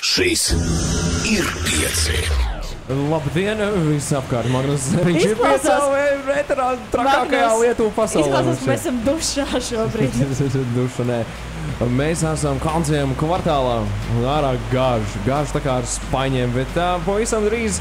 Šis ir 5. Labdien, visapkārt, Magnus Zariņš ir veterāns trakākajā Lietuvu pasaulē. Izklausās, ka mēs esam dušā šobrīd. Duša, nē. Mēs esam Kalnciem kvartālā un ārā gārš tā kā ar spaņiem, bet pavisam drīz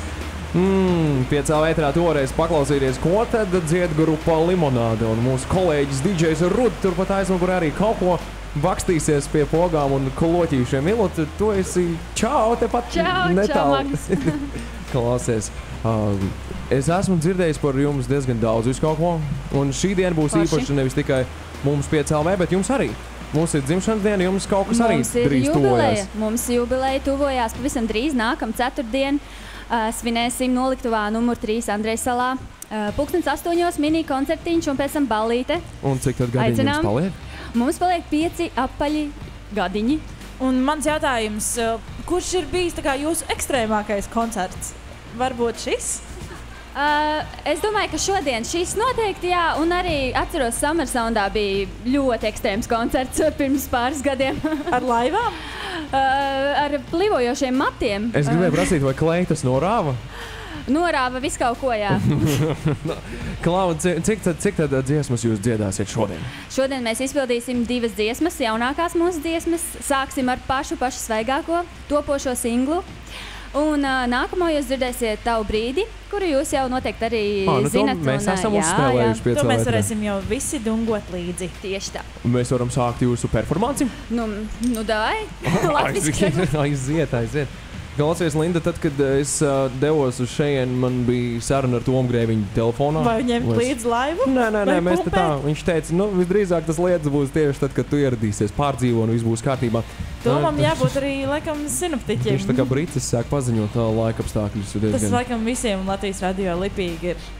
5. vētrā toreiz paklausīties, ko tad dzied grupa Limonāde, un mūsu kolēģis DJs Rud turpat aizmugurē arī kaut ko bakstīsies pie pogām un kloķīšiem. Ilot, tu esi čau, tepat netālu. Klausies. Es esmu dzirdējis par jums diezgan daudz visu kaut ko, un šī diena būs īpaša nevis tikai mums 5LV, bet jums arī. Mums ir dzimšanas diena, jums kaut kas arī drīz tuvojas. Mums jubileja tuvojās pavisam drīz, nākam ceturtdien. Svinēsim noliktuvā numur 3 Andrejsalā. 8:00 mini koncertiņš un pēc tam ballīte. Un cik tad gadiņi jums paliek? Mums paliek 5 apaļi gadiņi. Un mans jautājums, kurš ir bijis tā kā jūsu ekstrēmākais koncerts? Varbūt šis? Es domāju, ka šodien šis noteikti, jā, un arī atceros Summer Soundā bija ļoti ekstrēms koncerts pirms pāris gadiem. Ar laivām? Ar plivojošiem matiem. Es gribēju prasīt, vai kleitas norāva? Norāva visu kaut ko, jā. Klau, cik tad dziesmas jūs dziedāsiet šodien? Šodien mēs izpildīsim 2 dziesmas, jaunākās mūsu dziesmas. Sāksim ar pašu svaigāko, topošo singlu. Un nākamo jūs dzirdēsiet Tavu brīdi, kuru jūs jau noteikti arī zinat. Mēs esam uzspēlējuši 5. To mēs varēsim jau visi dungot līdzi. Tieši tā. Mēs varam sākt jūsu performanci? Nu dai. Aiziet. Klausies, Linda, tad, kad es devos uz šejienu, man bija saruna ar Tomu Grēviņu telefonā. Vai ņemt līdzi laivu? Nē, mēs tā. Viņš teica, visdrīzāk tas lietas būs tieši tad, kad tu ieradīsies, pārdzīvo un viss būs kārtībā. Tomam jābūt arī, laikam, sinoptiķiem. Tieši tā kā Bricis sāk paziņot laikapstākļus. Tas, laikam, visiem Latvijas radio lipīgi ir.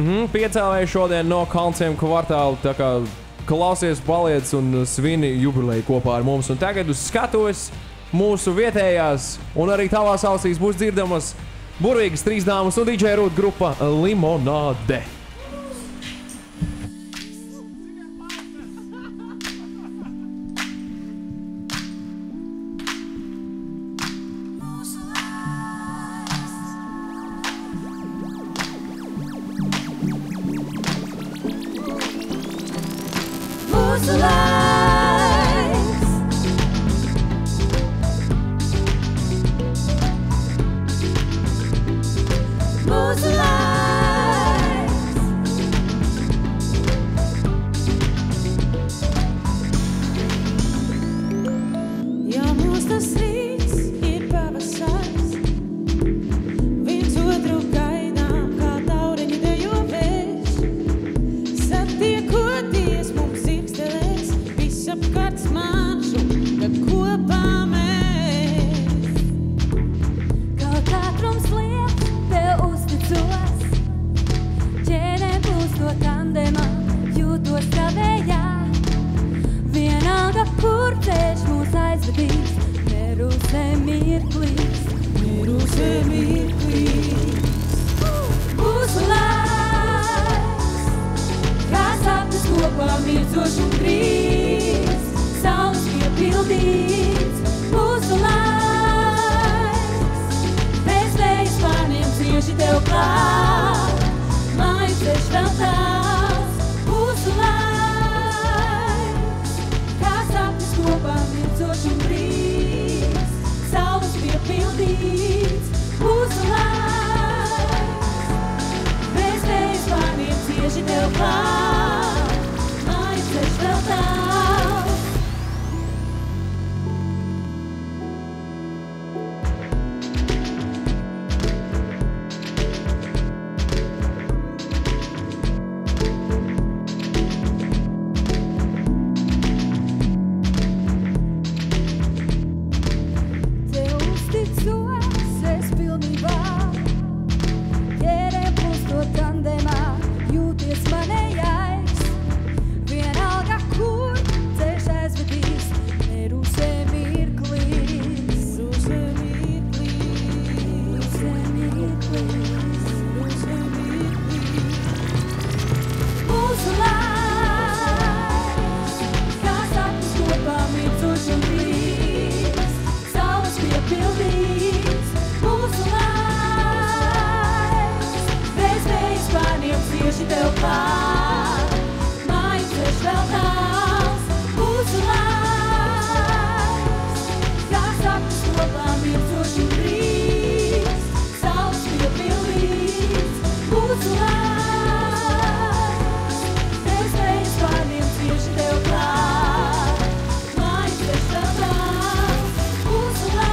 5LV šodien no Kalnciem kvartāla, tā kā klausies, paliec un svini jubileju kopā ar mums. Un tagad uz skatuves mūsu vietējās un arī tavās ausīs būs dzirdamas burvīgas 3 dāmas un DJ Rud grupa Limonāde. Tandemā jūties manējā. tev klāt. Mājas ceļš vēl tāls, mūsu laiks. Kā sapnis kopā mircoši brīz, saules piepildīs, mūsu laiks. Tev spējas pārniem cieši tev klāt. Mājas ceļš vēl tāls, mūsu laiks.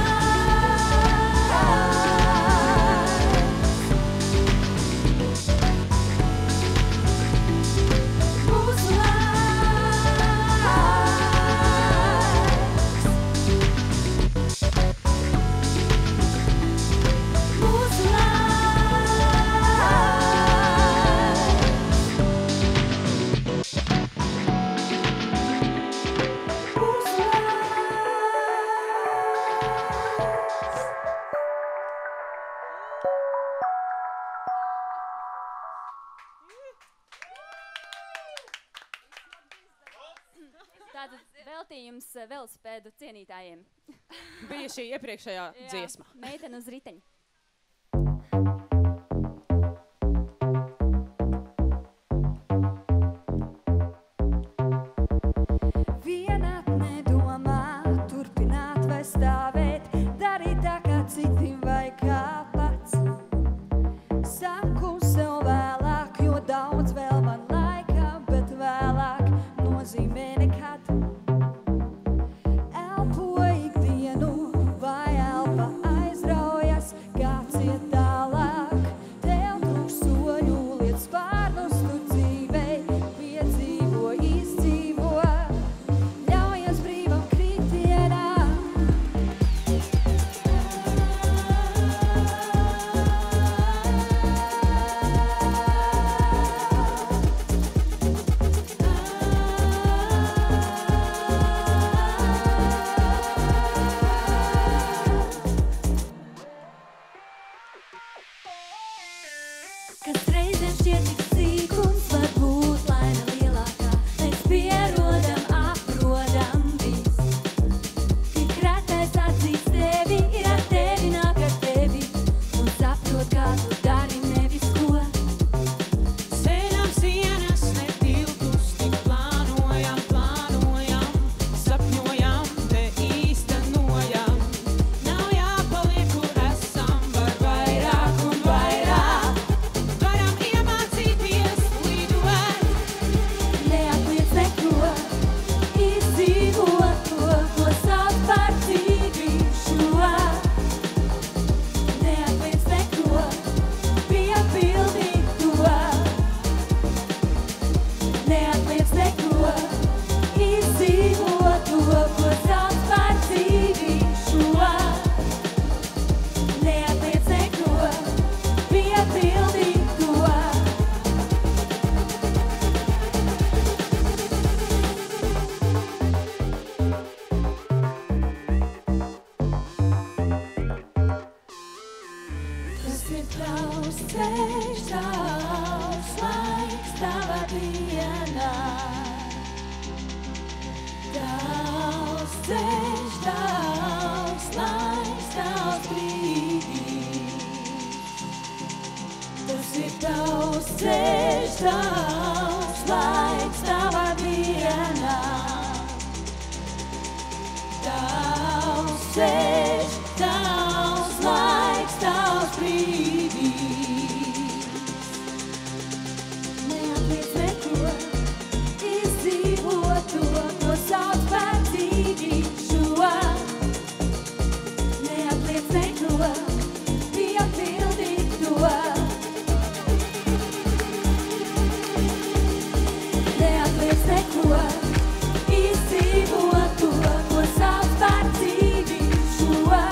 Tātad veltījums velosipēdu cienītājiem. Bija šī iepriekšējā dziesma. Meitene uz riteņa. Vienat nedomā, turpināt vai stāvēt, darīt tā kā citi vai kā pats. Saku sev vēlāk, jo daudz vēl man laika, bet vēlāk nozīmē nekad. Elpo ikdienu vai elpa aizraujas, kāds iet tālāk. Tev trūkst soļu, liec spārnus tu dzīvei, piedzīvo, izdzīvo, ļaujies brīvam kritienā. Kas reizēm šķiet tik sīkums, varbūt laime lielākā. Mēs pierodam, aprodam viss. Tik retais atzīt tevi, ir ar tevi, nāk ar tevi. Un saprot, kā tu dari, nevis ko. Ceļam sienas, ne tiltus, tik plānojam, plānojam, sapņojam, te īstenojam. Nav jāpaliek, kur esam, var vairāk un vairāk. Varam iemācīties lidot. Neatliec neko, izdzīvo to, ko sauc par dzīvību. Neatliec neko, piepildi to. Neatliec neko, izdzīvo to, ko sauc par dzīvību. Neatliec neko, piepildi to. Tas ir tavs ceļš, tavs laiks, tava diena. Tavs ceļš, tavs laiks, tavs brīdis. Tas ir tavs ceļš, tavs laiks, tava diena. Tavs ceļš, tavs laiks, tavs brīdis. Neatliec neko, izdzīvo to, ko sauc par dzīvību. Neatliec neko, piepildi to. Neatliec neko, izdzīvo to, ko sauc par dzīvību.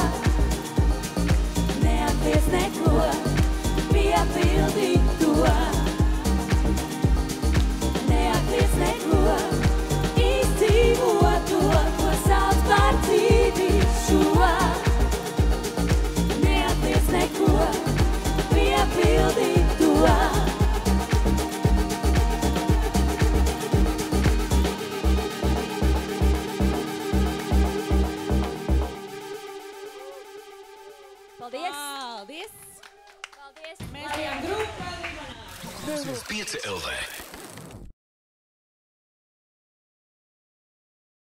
Neatliec neko, piepildi to. Neatliec neko, izdzīvo to, ko sauc par dzīvību. Neatliec neko, piepildi to. Paldies! Paldies! Paldies! Mēs bijām 5 LV.